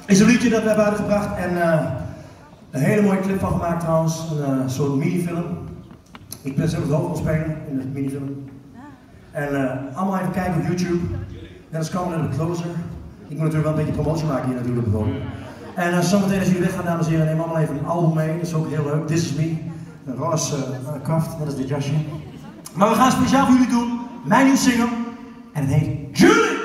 Is een liedje dat we hebben uitgebracht en een hele mooie clip van gemaakt trouwens, een soort minifilm. Ik ben zelf de hoofdrolspeler in de minifilm. En allemaal even kijken op YouTube. Net als Coming in the Closer. Ik moet natuurlijk wel een beetje promotie maken hier natuurlijk op de. En zometeen als jullie weggaan, dames en heren, neem allemaal even een album mee. Dat is ook heel leuk. This is me. Een roze kaft, dat is dit jasje. Maar we gaan speciaal voor jullie doen mijn nieuwe single. En het heet Julie!